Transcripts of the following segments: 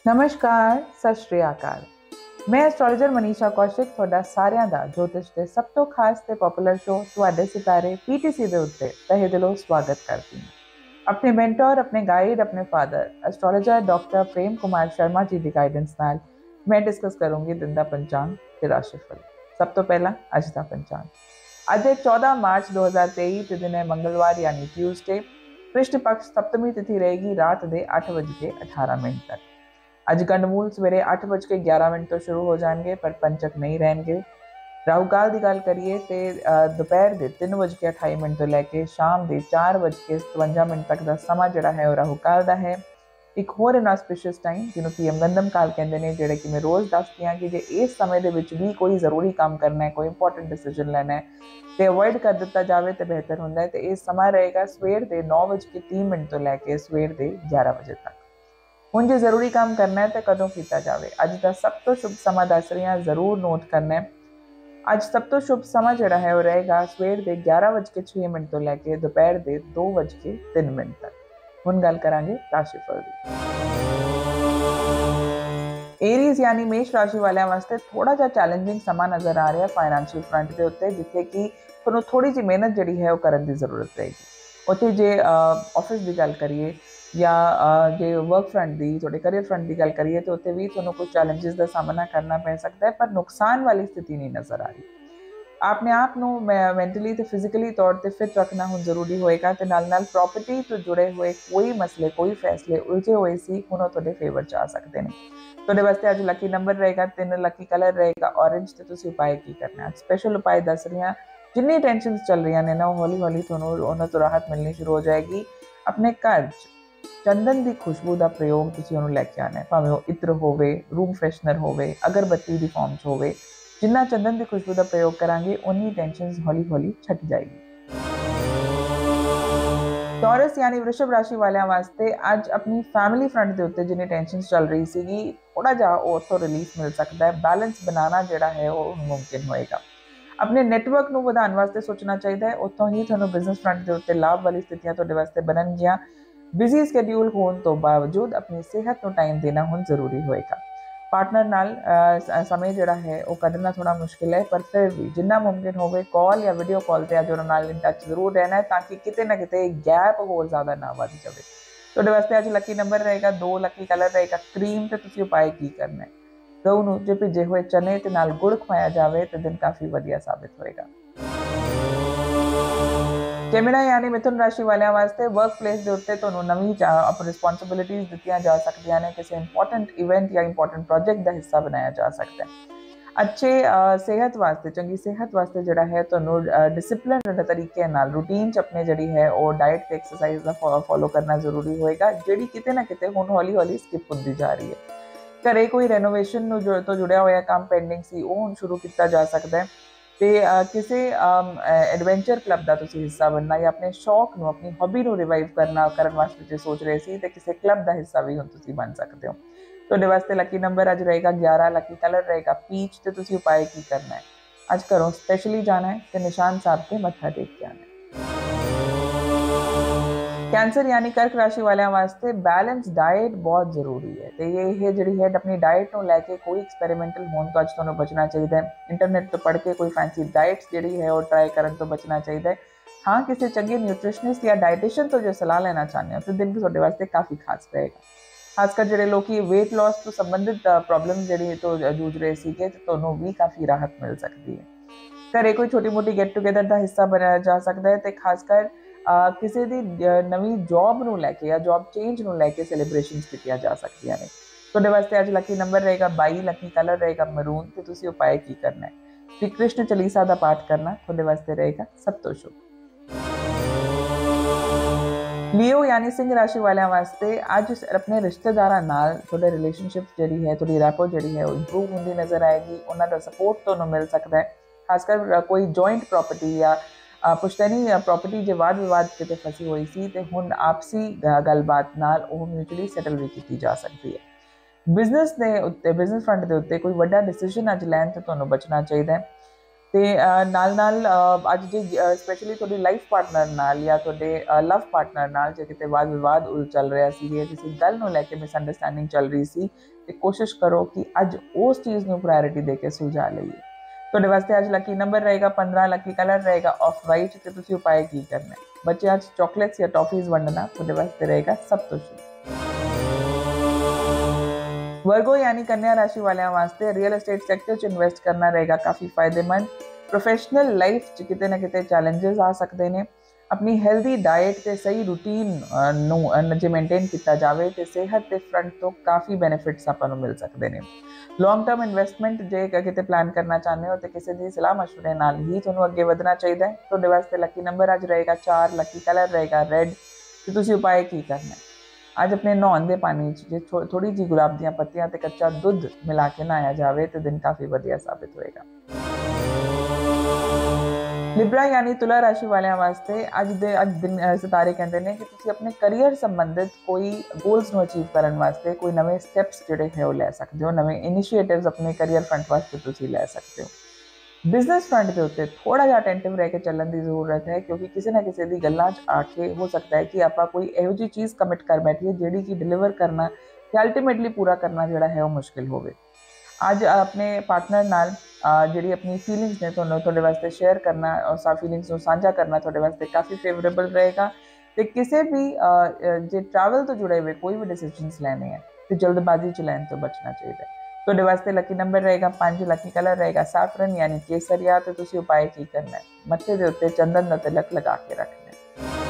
नमस्कार, सत श्री अकाल। मैं एस्ट्रोलॉजर मनीषा कौशिक ਤੁਹਾਡਾ ਸਾਰਿਆਂ ਦਾ ਜੋਤਿਸ਼ ਦੇ ਸਭ ਤੋਂ ਖਾਸ ਤੇ ਪਪੂਲਰ ਸ਼ੋਅ ਤੁਹਾਡੇ ਸਿਤਾਰੇ ਪੀਟੀਸੀ ਦੇ ਉੱਤੇ ਤਹਿ ਦਿਲੋਂ ਸਵਾਗਤ ਕਰਦੀ ਹਾਂ। ਆਪਣੇ ਮੈਂਟਰ, ਆਪਣੇ ਗਾਈਡ, ਆਪਣੇ father astrologer doctor Prem Kumar Sharma ji ਦੀ ਗਾਈਡੈਂਸ ਨਾਲ ਮੈਂ ਡਿਸਕਸ ਕਰੂੰਗੀ ਦਿਨ ਦਾ ਪੰਚਾਂਗ ਤੇ ਰਾਸ਼ੀਫਲ। ਸਭ ਤੋਂ ਪਹਿਲਾਂ ਅੱਜ ਦਾ ਪੰਚਾਂਗ। ਅੱਜ 14 ਮਾਰਚ 2023 ਤੇ ਦਿਨ ਹੈ ਮੰਗਲਵਾਰ यानी ट्यूसडे। कृष्ण पक्ष सप्तमी तिथि रहेगी रात ਦੇ 8:18 तक। ਅੱਜ ਗੰਡਮੂਲ ਸਵੇਰੇ 8:11 ਤੋਂ ਸ਼ੁਰੂ ਹੋ ਜਾਣਗੇ ਪਰ ਪੰਚਕ ਨਹੀਂ ਰਹਿਣਗੇ। ਰਾਹੂ ਕਾਲ ਦੀ ਗੱਲ ਕਰੀਏ ਤੇ ਦੁਪਹਿਰ ਦੇ 3:28 ਤੋਂ ਲੈ ਕੇ ਸ਼ਾਮ ਦੇ 4:57 ਤੱਕ ਦਾ ਸਮਾਂ ਜਿਹੜਾ ਹੈ ਉਹ ਰਾਹੂ ਕਾਲ ਦਾ ਹੈ। ਇੱਕ ਹੋਰ ਇਨਆਸਪੀਸ਼ੀਅਸ ਟਾਈਮ ਜਿਹਨੂੰ ਕਿ ਯਮਗੰਡਮ ਕਾਲ ਕਹਿੰਦੇ ਨੇ, ਜਿਹੜੇ ਕਿ ਮੈਂ ਰੋਜ਼ ਦੱਸਦੀ ਹਾਂ ਕਿ ਜੇ ਇਸ ਸਮੇਂ ਦੇ ਵਿੱਚ ਵੀ ਕੋਈ ਜ਼ਰੂਰੀ ਕੰਮ ਕਰਨਾ ਹੈ, ਕੋਈ ਇੰਪੋਰਟੈਂਟ ਡਿਸੀਜਨ ਲੈਣਾ ਹੈ ਤੇ ਅਵੋਇਡ ਕਰ ਦਿੱਤਾ ਜਾਵੇ ਤੇ ਬਿਹਤਰ ਹੁੰਦਾ ਹੈ। ਤੇ ਇਹ ਸਮਾਂ ਰਹੇਗਾ ਸਵੇਰ ਦੇ 9:30 ਤੋਂ ਲੈ ਕੇ ਸਵੇਰ ਦੇ 11 ਵਜੇ ਤੱਕ। ਹੁਣ ਜੇ ਜ਼ਰੂਰੀ ਕੰਮ ਕਰਨਾ ਹੈ ਤਾਂ ਕਦੋਂ ਕੀਤਾ ਜਾਵੇ? ਅੱਜ ਦਾ ਸਭ ਤੋਂ ਸ਼ੁਭ ਸਮਾਂ ਦੱਸ ਰਹੀ ਹਾਂ, ਜ਼ਰੂਰ ਨੋਟ ਕਰਨਾ ਹੈ। ਅੱਜ ਸਭ ਤੋਂ ਸ਼ੁਭ ਸਮਾਂ ਜਿਹੜਾ ਹੈ ਉਹ ਰਹੇਗਾ ਸਵੇਰ ਦੇ 11:06 ਤੋਂ ਲੈ ਕੇ ਦੁਪਹਿਰ ਦੇ 2:03 ਤੱਕ। ਹੁਣ ਗੱਲ ਕਰਾਂਗੇ ਰਾਸ਼ੀਫਲ ਦੀ। ਏਰੀਜ਼ यानी ਮੇਸ਼ ਰਾਸ਼ੀ ਵਾਲਿਆਂ ਵਾਸਤੇ ਥੋੜਾ ਜਿਹਾ ਚੈਲੰਜਿੰਗ ਸਮਾਂ ਨਜ਼ਰ ਆ ਰਿਹਾ ਫਾਈਨੈਂਸ਼ੀਅਲ ਫਰੰਟ ਦੇ ਉੱਤੇ, ਜਿੱਥੇ ਕਿ ਤੁਹਾਨੂੰ ਥੋੜੀ ਜਿਹੀ ਮਿਹਨਤ ਜਿਹੜੀ ਹੈ ਉਹ ਕਰਨ ਦੀ ਜ਼ਰੂਰਤ ਰਹੇਗੀ। ਉੱਥੇ ਜੇ ਆਫਿਸ ਦੀ ਗੱਲ ਕਰੀਏ ਜਾਂ ਜੇ ਵਰਕ ਫਰੰਟ ਦੀ, ਤੁਹਾਡੇ ਕਰੀਅਰ ਫਰੰਟ ਦੀ ਗੱਲ ਕਰੀਏ ਤਾਂ ਉੱਥੇ ਵੀ ਤੁਹਾਨੂੰ ਕੁਝ ਚੈਲੰਜਸ ਦਾ ਸਾਹਮਣਾ ਕਰਨਾ ਪੈ ਸਕਦਾ ਹੈ, ਪਰ ਨੁਕਸਾਨ ਵਾਲੀ ਸਥਿਤੀ ਨਹੀਂ ਨਜ਼ਰ ਆ ਰਹੀ। ਆਪਣੇ ਆਪ ਨੂੰ ਮੈਂਟਲੀ ਤੇ ਫਿਜ਼ੀਕਲੀ ਤੌਰ ਤੇ ਫਿਟ ਰੱਖਣਾ ਹੁਣ ਜ਼ਰੂਰੀ ਹੋਏਗਾ ਤੇ ਨਾਲ ਪ੍ਰੋਪਰਟੀ ਤੋਂ ਜੁੜੇ ਹੋਏ ਕੋਈ ਮਸਲੇ, ਕੋਈ ਫੈਸਲੇ ਉਲਝੇ ਹੋਏ ਸੀ, ਹੁਣ ਉਹ ਤੁਹਾਡੇ ਫੇਵਰ 'ਚ ਆ ਸਕਦੇ ਨੇ। ਤੁਹਾਡੇ ਵਾਸਤੇ ਅੱਜ ਲੱਕੀ ਨੰਬਰ ਰਹੇਗਾ 3, ਲੱਕੀ ਕਲਰ ਰਹੇਗਾ ਔਰੇਂਜ ਤੇ ਤੁਸੀਂ ਉਪਾਅ ਕੀ ਕਰਨਾ ਹੈ? ਸਪੈਸ਼ਲ ਉਪਾਅ ਦੱਸ ਰਹੀ ਹਾਂ। ਜਿੰਨੀ ਟੈਨਸ਼ਨਸ ਚੱਲ ਰਹੀਆਂ ਨੇ ਨਾ, ਉਹ ਹੌਲੀ ਹੌਲੀ ਤੁਹਾਨੂੰ ਉਹਨਾਂ ਤੋਂ ਰਾਹਤ ਮਿਲਣੀ ਸ਼ੁਰੂ ਹੋ ਜਾਏਗੀ। ਆਪਣੇ ਘਰ 'ਚ ਚੰਦਨ ਦੀ ਖੁਸ਼ਬੂ ਦਾ ਪ੍ਰਯੋਗ ਤੁਸੀਂ ਉਹਨੂੰ ਲੈ ਕੇ ਆਉਣਾ ਹੈ, ਭਾਵੇਂ ਉਹ ਇਤਰ ਹੋਵੇ, ਰੂਮ ਫਰੈਸ਼ਨਰ ਹੋਵੇ, ਅਗਰਬੱਤੀ ਦੀ ਫਾਰਮ 'ਚ ਹੋਵੇ। ਜਿੰਨਾ ਚੰਦਨ ਦੀ ਖੁਸ਼ਬੂ ਦਾ ਪ੍ਰਯੋਗ ਕਰਾਂਗੇ ਉਨੀ ਟੈਨਸ਼ਨਸ ਹੌਲੀ ਹੌਲੀ ਛੱਡ ਜਾਏਗੀ। ਟੌਰਸ यानी ਵ੍ਰਿਸ਼ਭ ਰਾਸ਼ੀ ਵਾਲਿਆਂ ਵਾਸਤੇ ਅੱਜ ਆਪਣੀ ਫੈਮਿਲੀ ਫਰੰਟ ਦੇ ਉੱਤੇ ਜਿੰਨੀ ਟੈਨਸ਼ਨਸ ਚੱਲ ਰਹੀ ਸੀਗੀ, ਥੋੜਾ ਜਿਹਾ ਉਹ ਤੋਂ ਰਿਲੀਫ ਮਿਲ ਸਕਦਾ ਹੈ। ਬੈਲੈਂਸ ਬਣਾਉਣਾ ਜਿਹੜਾ ਹੈ ਉਹ ਮੁਮਕਿਨ ਹੋਏਗਾ। ਆਪਣੇ ਨੈਟਵਰਕ ਨੂੰ ਵਧਾਉਣ ਵਾਸਤੇ ਸੋਚਣਾ ਚਾਹੀਦਾ ਹੈ, ਉੱਥੋਂ ਹੀ ਤੁਹਾਨੂੰ ਬਿਜ਼ਨਸ ਫਰੰਟ ਦੇ ਉੱਤੇ ਲਾਭ ਵਾਲੀ ਸਥਿਤੀਆਂ ਤੁਹਾਡੇ ਵਾਸਤੇ ਬਣਨਗੀਆਂ। ਬਿਜ਼ੀ ਸਕੇਡਿਊਲ ਹੋਣ ਤੋਂ ਬਾਵਜੂਦ ਆਪਣੀ ਸਿਹਤ ਨੂੰ ਟਾਈਮ ਦੇਣਾ ਹੁਣ ਜ਼ਰੂਰੀ ਹੋਏਗਾ। ਪਾਰਟਨਰ ਨਾਲ ਸਮੇਂ ਜਿਹੜਾ ਹੈ ਉਹ ਕੱਢਣਾ ਥੋੜਾ ਮੁਸ਼ਕਿਲ ਹੈ, ਪਰ ਫਿਰ ਵੀ ਜਿੰਨਾ ਮੁਮਕਿਨ ਹੋਵੇ ਕਾਲ ਜਾਂ ਵੀਡੀਓ ਕਾਲ ਤੇ ਅੱਜ ਉਹਨਾਂ ਨਾਲ ਇਨ ਟੱਚ ਜ਼ਰੂਰ ਰਹਿਣਾ ਹੈ, ਤਾਂ ਕਿ ਕਿਤੇ ਨਾ ਕਿਤੇ ਗੈਪ ਹੋਰ ਜ਼ਿਆਦਾ ਨਾ ਵੱਧ ਜਾਵੇ। ਤੁਹਾਡੇ ਵਾਸਤੇ ਅੱਜ ਲੱਕੀ ਨੰਬਰ ਰਹੇਗਾ 2, ਲੱਕੀ ਕਲਰ ਰਹੇਗਾ ਕਰੀਮ ਤੇ ਤੁਸੀਂ ਉਪਾਅ ਕੀ ਕਰਨਾ ਹੈ? ਗਊ ਨੂੰ ਜੇ ਭਿੱਜੇ ਹੋਏ ਚਨੇ ਤੇ ਨਾਲ ਗੁੜ ਖਵਾਇਆ ਜਾਵੇ ਤੇ ਦਿਨ ਕਾਫੀ ਵਧੀਆ ਸਾਬਿਤ ਹੋਏਗਾ। ਜੈਮਿਨਾਈ यानी ਮਿਥੁਨ ਰਾਸ਼ੀ ਵਾਲਿਆਂ ਵਾਸਤੇ ਵਰਕ ਪਲੇਸ ਦੇ ਉੱਤੇ ਤੁਹਾਨੂੰ ਨਵੀਂ ਰਿਸਪੌਂਸਿਬਿਲਿਟੀਜ਼ ਦਿੱਤੀਆਂ ਜਾ ਸਕਦੀਆਂ ਨੇ। ਕਿਸੇ ਇੰਪੋਰਟੈਂਟ ਇਵੈਂਟ ਜਾਂ ਇੰਪੋਰਟੈਂਟ ਪ੍ਰੋਜੈਕਟ ਦਾ ਹਿੱਸਾ ਬਣਾਇਆ ਜਾ ਸਕਦਾ ਹੈ। ਅੱਛੇ ਸਿਹਤ ਵਾਸਤੇ, ਚੰਗੀ ਸਿਹਤ ਵਾਸਤੇ ਜਿਹੜਾ ਹੈ ਤੁਹਾਨੂੰ ਡਿਸਿਪਲਿਨ ਤਰੀਕੇ ਨਾਲ ਰੂਟੀਨ 'ਚ ਆਪਣੇ ਜਿਹੜੀ ਹੈ ਉਹ ਡਾਈਟ ਤੇ ਐਕਸਰਸਾਈਜ਼ ਦਾ ਫੋਲੋ ਕਰਨਾ ਜ਼ਰੂਰੀ ਹੋਏਗਾ, ਜਿਹੜੀ ਕਿਤੇ ਨਾ ਕਿਤੇ ਹੁਣ ਹੌਲੀ ਹੌਲੀ ਸਕਿਪ ਹੁੰਦੀ ਜਾ ਰਹੀ ਹੈ। ਘਰੇ ਕੋਈ ਰੈਨੋਵੇਸ਼ਨ ਨੂੰ ਤੋਂ ਜੁੜਿਆ ਹੋਇਆ ਕੰਮ ਪੈਂਡਿੰਗ ਸੀ, ਉਹ ਹੁਣ ਸ਼ੁਰੂ ਕੀਤਾ ਜਾ ਸਕਦਾ ਹੈ। ਤੇ ਕਿਸੇ ਐਡਵੈਂਚਰ ਕਲੱਬ ਦਾ ਤੁਸੀਂ ਹਿੱਸਾ ਬਣਨਾ ਜਾਂ ਆਪਣੇ ਸ਼ੌਕ ਨੂੰ, ਆਪਣੀ ਹੌਬੀ ਨੂੰ ਰਿਵਾਈਵ ਕਰਨ ਵਾਸਤੇ ਜੇ ਸੋਚ ਰਹੇ ਸੀ ਤੇ ਕਿਸੇ ਕਲੱਬ ਦਾ ਹਿੱਸਾ ਵੀ ਹੁਣ ਤੁਸੀਂ ਬਣ ਸਕਦੇ ਹੋ। ਤੁਹਾਡੇ ਵਾਸਤੇ ਲੱਕੀ ਨੰਬਰ ਅੱਜ ਰਹੇਗਾ 11, ਲੱਕੀ ਕਲਰ ਰਹੇਗਾ ਪੀਚ ਤੇ ਤੁਸੀਂ ਉਪਾਅ ਕੀ ਕਰਨਾ ਹੈ? ਅੱਜ ਘਰੋਂ ਸਪੈਸ਼ਲੀ ਜਾਣਾ ਹੈ ਤੇ ਨਿਸ਼ਾਨ ਸਾਹਿਬ ਤੇ ਮੱਥਾ ਟੇਕ ਕੇ ਆਣਾ ਹੈ। ਕੈਂਸਰ यानी ਕਰਕ ਰਾਸ਼ੀ ਵਾਲਿਆਂ ਵਾਸਤੇ ਬੈਲੈਂਸ ਡਾਈਟ ਬਹੁਤ ਜ਼ਰੂਰੀ ਹੈ ਤੇ ਇਹ ਜਿਹੜੀ ਹੈ ਆਪਣੀ ਡਾਈਟ ਨੂੰ ਲੈ ਕੇ ਕੋਈ ਐਕਸਪੈਰੀਮੈਂਟਲ ਹੋਣ ਤੋਂ ਅੱਜ ਤੁਹਾਨੂੰ ਬਚਣਾ ਚਾਹੀਦਾ ਹੈ। ਇੰਟਰਨੈਟ ਤੋਂ ਪੜ੍ਹ ਕੇ ਕੋਈ ਫੈਂਸੀ ਡਾਈਟਸ ਜਿਹੜੀ ਹੈ ਉਹ ਟਰਾਈ ਕਰਨ ਤੋਂ ਬਚਣਾ ਚਾਹੀਦਾ ਹੈ। ਹਾਂ, ਕਿਸੇ ਚੰਗੇ ਨਿਊਟ੍ਰੀਸ਼ਨਿਸਟ ਜਾਂ ਡਾਈਟੀਸ਼ੀਅਨ ਤੋਂ ਜੇ ਸਲਾਹ ਲੈਣਾ ਚਾਹੁੰਦੇ ਹੋ ਤਾਂ ਦਿਨ ਵੀ ਤੁਹਾਡੇ ਵਾਸਤੇ ਕਾਫੀ ਖਾਸ ਰਹੇਗਾ। ਖਾਸ ਕਰ ਜਿਹੜੇ ਲੋਕੀ weight loss ਤੋਂ ਸੰਬੰਧਿਤ ਪ੍ਰੋਬਲਮ ਜਿਹੜੀ ਤੋਂ ਜੂਝ ਰਹੇ ਸੀਗੇ ਤੇ ਤੁਹਾਨੂੰ ਵੀ ਕਾਫੀ ਰਾਹਤ ਮਿਲ ਸਕਦੀ ਹੈ। ਘਰੇ ਕੋਈ ਛੋਟੀ ਮੋਟੀ ਗੈਟ ਟੂਗੇਦਰ ਦਾ ਹਿੱਸਾ ਬਣਾਇਆ ਜਾ ਸਕਦਾ ਹੈ ਤੇ ਖਾਸ ਕਰ ਕਿਸੇ ਦੀ ਨਵੀਂ ਜੌਬ ਨੂੰ ਲੈ ਕੇ ਜਾਂ ਜੌਬ ਚੇਂਜ ਨੂੰ ਲੈ ਕੇ ਸੈਲੀਬ੍ਰੇਸ਼ਨਸ ਕੀਤੀਆਂ ਜਾ ਸਕਦੀਆਂ ਨੇ। ਤੁਹਾਡੇ ਵਾਸਤੇ ਅੱਜ ਲੱਕੀ ਨੰਬਰ ਰਹੇਗਾ 22, ਲੱਕੀ ਕਲਰ ਰਹੇਗਾ ਮਰੂਨ ਤੇ ਤੁਸੀਂ ਉਪਾਅ ਕੀ ਕਰਨਾ ਹੈ? ਸ਼੍ਰੀ ਕ੍ਰਿਸ਼ਨ ਚਾਲੀਸਾ ਦਾ ਪਾਠ ਕਰਨਾ ਤੁਹਾਡੇ ਵਾਸਤੇ ਰਹੇਗਾ ਸਭ ਤੋਂ ਸ਼ੁਭ। ਲਿਓ यानी ਸਿੰਘ ਰਾਸ਼ੀ ਵਾਲਿਆਂ ਵਾਸਤੇ ਅੱਜ ਆਪਣੇ ਰਿਸ਼ਤੇਦਾਰਾਂ ਨਾਲ ਤੁਹਾਡੇ ਰਿਲੇਸ਼ਨਸ਼ਿਪ ਜਿਹੜੀ ਹੈ, ਤੁਹਾਡੀ ਰੈਪੋ ਜਿਹੜੀ ਹੈ ਉਹ ਇੰਪਰੂਵ ਹੁੰਦੀ ਨਜ਼ਰ ਆਏਗੀ। ਉਹਨਾਂ ਦਾ ਸਪੋਰਟ ਤੁਹਾਨੂੰ ਮਿਲ ਸਕਦਾ ਹੈ। ਖਾਸ ਕਰ ਕੋਈ ਜੁਆਇੰਟ ਪ੍ਰੋਪਰਟੀ ਜਾਂ ਪੁਸ਼ਤੈਨੀ ਪ੍ਰੋਪਰਟੀ ਜੇ ਵਾਦ ਵਿਵਾਦ ਕਿਤੇ ਫਸੀ ਹੋਈ ਸੀ ਤੇ ਹੁਣ ਆਪਸੀ ਗੱਲਬਾਤ ਨਾਲ ਉਹ ਮਿਊਚੁਅਲੀ ਸੈਟਲ ਵੀ ਕੀਤੀ ਜਾ ਸਕਦੀ ਹੈ। ਬਿਜ਼ਨਸ ਦੇ ਉੱਤੇ, ਬਿਜ਼ਨਸ ਫਰੰਟ ਦੇ ਉੱਤੇ ਕੋਈ ਵੱਡਾ ਡਿਸੀਜਨ ਅੱਜ ਲੈਣ ਤੋਂ ਤੁਹਾਨੂੰ ਬਚਣਾ ਚਾਹੀਦਾ ਹੈ। ਤੇ ਨਾਲ ਅੱਜ ਜੇ ਸਪੈਸ਼ਲੀ ਤੁਹਾਡੀ ਲਾਈਫ ਪਾਰਟਨਰ ਨਾਲ ਜਾਂ ਤੁਹਾਡੇ ਲਵ ਪਾਰਟਨਰ ਨਾਲ ਜੇ ਕਿਤੇ ਵਾਦ ਵਿਵਾਦ ਚੱਲ ਰਿਹਾ ਸੀ ਜਾਂ ਕਿਸੇ ਗੱਲ ਨੂੰ ਲੈ ਕੇ ਮਿਸਅੰਡਰਸਟੈਂਡਿੰਗ ਚੱਲ ਰਹੀ ਸੀ ਤੇ ਕੋਸ਼ਿਸ਼ ਕਰੋ ਕਿ ਅੱਜ ਉਸ ਚੀਜ਼ ਨੂੰ ਪ੍ਰਾਇੋਰਟੀ ਦੇ ਕੇ ਸੁਲਝਾ ਲਈਏ। ਤੁਹਾਡੇ ਵਾਸਤੇ ਅੱਜ ਲੱਕੀ ਨੰਬਰ ਰਹੇਗਾ 15, ਲੱਕੀ ਕਲਰ ਰਹੇਗਾ ਆਫ ਵਾਈਟ ਤੇ ਤੁਸੀਂ ਉਪਾਅ ਕੀ ਕਰਨਾ ਹੈ? ਬੱਚਿਆਂ 'ਚ ਚਾਕਲੇਟਸ ਜਾਂ ਟੌਫੀਜ਼ ਵੰਡਣਾ ਤੁਹਾਡੇ ਵਾਸਤੇ ਰਹੇਗਾ ਸਭ ਤੋਂ ਸ਼ੁਭ। वर्गो यानी कन्या राशि वाले वास्ते रियल एस्टेट सैक्टर च इन्वेस्ट करना रहेगा काफ़ी फायदेमंद। प्रोफेशनल लाइफ च किते ना किते चैलेंजेस आ सकते हैं। अपनी हेल्दी डाइट ते सही रूटीन जे मेनटेन किया जाए तो सेहत के फ्रंट तो काफ़ी बेनिफिट्स आपको मिल सकते हैं। लॉन्ग टर्म इन्वेस्टमेंट जे किते प्लान करना चाहते हो तो किसी की सलाह मशवरे नाल ही तुहानूं अगे वधना चाहिए है। तुहाडे वास्ते लकी नंबर अज रहेगा 4, लकी कलर रहेगा रेड ते तुसीं उपाय की करना है? आज अपने नहाउण दे पानी जे थोड़ी जी गुलाब दी पत्तियां ते कच्चा दुध मिला के नहाया जाए तो दिन काफ़ी वधिया साबित होएगा। लिब्रा यानी तुला राशि वाले वास्ते अज दिन सितारे कहते हैं कि तुसीं अपने करियर संबंधित कोई गोल्स नूं अचीव करने वास्ते कोई नवे स्टैप्स जिहड़े है वो लै सकते हो, नवे इनिशिएटिव्स अपने करियर फ्रंट वास्ते तुसीं लै सकते हो। बिजनेस फ्रंट के उत्ते थोड़ा जिहा अटेंटिव रह के चलने की जरूरत है, क्योंकि किसी ना किसी की गल्लां च आके हो सकता है कि आप कोई इहो जी चीज़ कमिट कर बैठिए जिहड़ी कि डिलीवर करना ते अल्टीमेटली पूरा करना जिहड़ा है वो मुश्किल होवे। आज अपने पार्टनर नाल जिहड़ी अपनी फीलिंग्स ने तुहाडे वास्ते शेयर करना और फीलिंग्स नूं साझा करना तुहाडे वास्ते काफ़ी फेवरेबल रहेगा। ते किसी भी जे ट्रैवल तो जुड़े हुए कोई भी डिसीजनस लेने हैं तो जल्दबाजी च लैण तो बचना चाहिए। तुहाडे वास्ते लकी नंबर रहेगा 5, लकी कलर रहेगा सैफरन यानी केसरिया ते तुसीं उपाय की करना है? मत्थे दे उत्ते चंदन दा तिलक लगा के रखना है।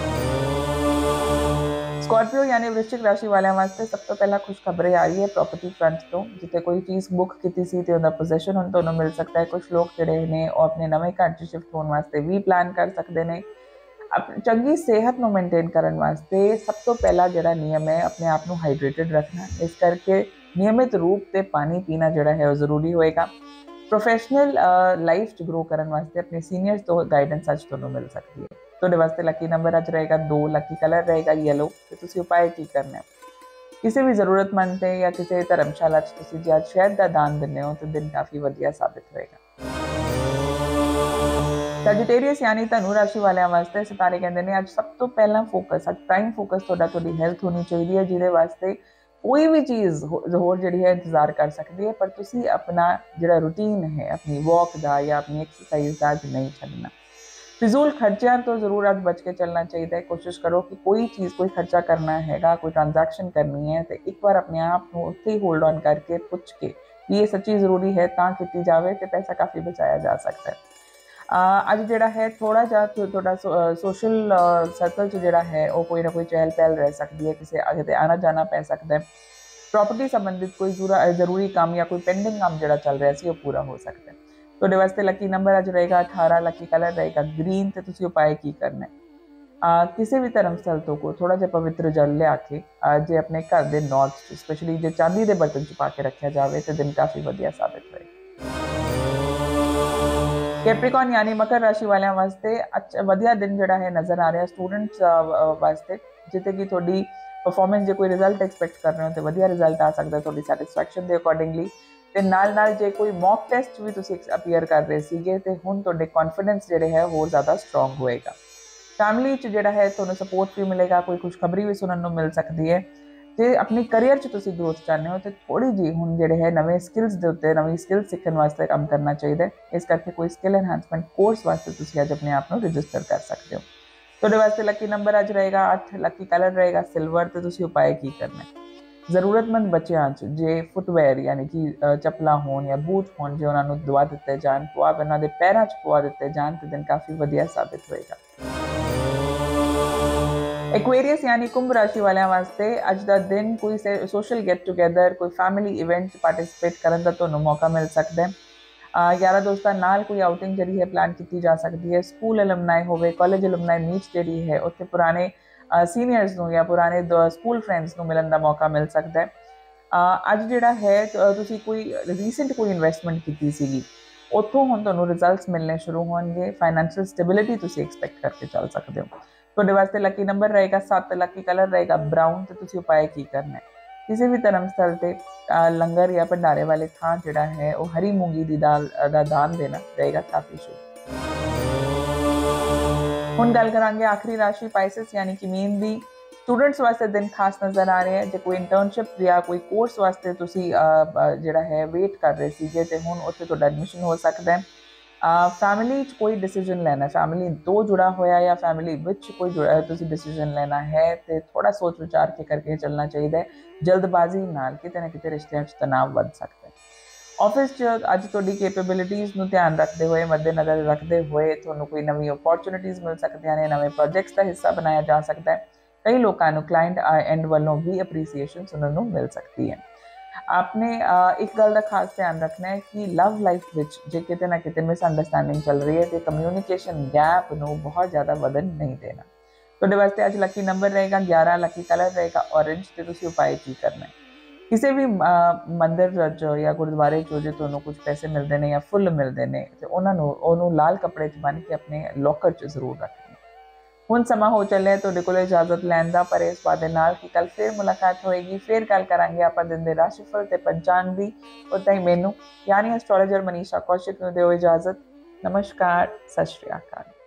स्कॉर्पियो यानी वृश्चिक राशि वाले वास्ते सब तो पहला खुशखबरी आ रही है प्रॉपर्टी फ्रंट तो, जिते कोई चीज़ बुक की सी ते उहदा पोजेशन हुण तुहानूं मिल सकता है। कुछ लोग जिहड़े ने वो अपने नवे घर च शिफ्ट होने वास्ते भी प्लान कर सकते हैं। चंगी सेहत नूं मेनटेन करने वास्ते सब तो पहला जिहड़ा नियम है अपने आप नूं हाइड्रेटेड रखना, इस करके नियमित रूप से पानी पीना जिहड़ा है वो जरूरी होएगा। प्रोफेशनल लाइफ ग्रो करने वास्ते अपने सीनियर्स तो गाइडेंस अज तुहानूं मिल सकती है। तुहाडे वास्ते लकी नंबर अज रहेगा 2, लकी कलर रहेगा येलो ते तुसीं उपाय की करना है? किसी भी जरूरतमंद ते या किसी धर्मशाला च तुसीं जे अज शहद का दान दिंदे हो तो दिन काफ़ी वधिया साबित होएगा। सैजिटेरियस यानी धनु राशि वाले वास्ते सितारे कहते हैं अज सब तो पहला फोकस अज प्राइम फोकस तुहाडी हेल्थ होनी चाहिए है, जिहदे वास्ते कोई भी चीज़ होर जिहड़ी है इंतजार कर सकती है, पर तुसी अपना जिहड़ा रूटीन है अपनी वॉक का या अपनी एक्सरसाइज का अज नहीं छड्डना। फिजूल खर्चियां तो जरूर अज बच के चलना चाहिए है। कोशिश करो कि कोई चीज़ कोई खर्चा करना है, कोई ट्रांजैक्शन करनी है तो एक बार अपने आप को उत्थे ही होल्ड ऑन करके पुछ के ये सच्ची जरूरी है तां कीती जाए तो पैसा काफ़ी बचाया जा सकता है। अज जिहड़ा है थोड़ा जा थोड़ा सोशल सर्कल च जिहड़ा है वो कोई ना कोई चहल पहल रह सकती है, किसी आगे आना जाना पै सकता है। प्रॉपर्टी संबंधित कोई जरूरी काम या कोई पेंडिंग काम जिहड़ा चल रहा सी वो पूरा हो सकता है। तुहाडे वास्ते लकी नंबर अज रहेगा 18, लकी कलर रहेगा ग्रीन ते तुसीं उपाय की करना है? किसी भी धर्मस्थल तो को थोड़ा जिहा पवित्र जल लिया के जे अपने घर के नॉर्थ स्पेशली जे चांदी के बर्तन च पा के रखा जाए तो दिन काफ़ी वधिया साबित होएगा। कैप्रिकॉन यानी मकर राशि वाले वास्ते अच्छा वधिया दिन जिहड़ा है नज़र आ रहा स्टूडेंट्स वास्ते, जिते कि थोड़ी परफॉर्मेंस जो कोई रिजल्ट एक्सपैक्ट कर रहे हो तो वधिया रिजल्ट आ सकता है थोड़ी सैटिस्फैक्शन के अकॉर्डिंगली। ते नाल जे कोई मॉक टेस्ट भी तुसीं अपीयर कर रहे सीगे ते हुण तुहाडे कॉन्फिडेंस जिहड़े है होर ज़्यादा स्ट्रोंग होएगा। फैमिली च जिहड़ा है तुहानूं सपोर्ट भी मिलेगा, कोई खुशखबरी भी सुनने को मिल सकती है। जे अपनी करियर च तुसीं ग्रोथ चाहते हो तो थोड़ी जी हुण जिहड़े है नवे स्किल्स के उत्ते नवी स्किल्स सीखने वास्ते काम करना चाहिए। इस करके कोई स्किल एनहांसमेंट कोर्स वास्ते तुसीं अज अपने आप को रजिस्टर कर सकते हो। तुहाडे वास्ते लकी नंबर अज रहेगा 8, लकी कलर रहेगा सिल्वर ते तुसीं उपाय की करना है? जरूरतमंद बच्चों जे फुटवेयर यानी कि चप्पलां होण या बूट होण जे उन्होंने दवा दिते जान, उन्हों के पैरों च पवा दिते जान तो दिन काफ़ी वधिया साबित होएगा। एक्वेरियस यानी कुंभ राशि वाले वास्ते अज का दिन कोई सोशल गेट टुगेदर कोई फैमिली इवेंट पार्टिसिपेट करने का तुहानूं मौका मिल सकता है। यारा दोस्तों नाल कोई आउटिंग जी है प्लान की जा सकती है। स्कूल अलमनाई होवे कॉलेज अलमनाई मीट जी है उत्थे पुराने सीनियर्स नूं या पुराने स्कूल फ्रेंड्स नूं मिलन का मौका मिल सकता है। अज जिहड़ा है तुसीं कोई रीसेंट कोई इन्वेस्टमेंट की सीगी उत्थों हुण तुहानूं रिजल्ट्स मिलने शुरू होणगे। फाइनैंशियल स्टेबिलिटी तुसीं एक्सपैक्ट करके चल सकते हो। तुहाडे वास्ते लकी नंबर रहेगा 7, लकी कलर रहेगा ब्राउन ते तुसीं उपाय की करना है? किसी भी धर्मस्थल ते लंगर या भंडारे वाले थां जिहड़ा है वो हरी मूंगी की दाल का दान देना रहेगा काफ़ी शुभ। हुण गल करांगे आखिरी राशि पाइसिस यानी कि मीन दी। स्टूडेंट्स वास्ते दिन खास नज़र आ रहे हैं। जो कोई इंटर्नशिप या कोई कोर्स वास्ते तुसी ਜਿਹੜਾ ਹੈ ਵੇਟ ਕਰ ਰਹੇ ਸੀਗੇ ਤੇ ਹੁਣ ਉੱਥੇ ਤੁਹਾਡਾ ਐਡਮਿਸ਼ਨ ਹੋ ਸਕਦਾ ਹੈ। ਫੈਮਿਲੀ 'ਚ ਕੋਈ ਡਿਸੀਜਨ ਲੈਣਾ, ਫੈਮਿਲੀ ਤੋਂ ਜੁੜਾ ਹੋਇਆ ਜਾਂ ਫੈਮਿਲੀ ਵਿੱਚ ਕੋਈ ਤੁਸੀਂ ਡਿਸੀਜਨ ਲੈਣਾ ਹੈ ਤੇ ਥੋੜਾ ਸੋਚ ਵਿਚਾਰ ਕੇ ਕਰਕੇ ਚੱਲਣਾ ਚਾਹੀਦਾ ਹੈ। ਜਲਦਬਾਜ਼ੀ ਨਾਲ ਕਿਤੇ ਨਾ ਕਿਤੇ ਰਿਸ਼ਤਿਆਂ 'ਚ ਤਣਾਅ ਵੱਧ ਸਕਦਾ ਹੈ। ਆਫਿਸ 'ਚ ਅੱਜ ਤੁਹਾਡੀ ਕੈਪੇਬਿਲਿਟੀਜ਼ ਨੂੰ ਧਿਆਨ ਰੱਖਦੇ ਹੋਏ, ਮੱਦੇਨਜ਼ਰ ਰੱਖਦੇ ਹੋਏ ਤੁਹਾਨੂੰ ਕੋਈ ਨਵੀਂ ਓਪਰਚੁਨਿਟੀਜ਼ ਮਿਲ ਸਕਦੀਆਂ ਨੇ, ਨਵੇਂ ਪ੍ਰੋਜੈਕਟਸ ਦਾ ਹਿੱਸਾ ਬਣਾਇਆ ਜਾ ਸਕਦਾ ਹੈ। ਕਈ ਲੋਕਾਂ ਨੂੰ ਕਲਾਇੰਟ ਐਂਡ ਵੱਲੋਂ ਵੀ ਅਪਰੀਸੀਏਸ਼ਨ ਸੁਣਨ ਨੂੰ ਮਿਲ ਸਕਦੀ ਹੈ। आपने एक गल का खास ध्यान रखना है कि लव लाइफ विच जे किते ना किते मिसअंडरस्टैंडिंग चल रही है तो कम्यूनिकेशन गैप नू बहुत ज़्यादा वधन नहीं देना। तुहाडे वास्ते अज लकी नंबर रहेगा 11, लकी कलर रहेगा ऑरेंज। तो तुसीं उपाय की करना है, किसी भी मंदिर या गुरुद्वारे चो जो तुहानूं कुछ पैसे मिलते हैं या फुल मिलते हैं तो उन्होंने लाल कपड़े च बन के अपने लॉकर च जरूर रखना। ਹੁਣ ਸਮਾਂ ਹੋ ਚੱਲਿਆ ਤੁਹਾਡੇ ਕੋਲ ਇਜਾਜ਼ਤ ਲੈਣ ਦਾ, ਪਰ ਇਸ ਵਾਅਦੇ ਨਾਲ ਕਿ ਕੱਲ ਫਿਰ ਮੁਲਾਕਾਤ ਹੋਏਗੀ, ਫਿਰ ਗੱਲ ਕਰਾਂਗੇ ਆਪਾਂ ਦਿਨ ਦੇ ਰਾਸ਼ੀਫਲ ਤੇ ਪੰਚਾਂਗ ਦੀ। ਉਦਾਂ ਹੀ ਮੈਨੂੰ ਯਾਨੀ ਐਸਟ੍ਰੋਲੋਜਰ ਮਨੀਸ਼ਾ ਕੌਸ਼ਿਕ ਨੂੰ ਦਿਓ ਇਜਾਜ਼ਤ। ਨਮਸਕਾਰ, ਸਤਿ ਸ਼੍ਰੀ ਅਕਾਲ।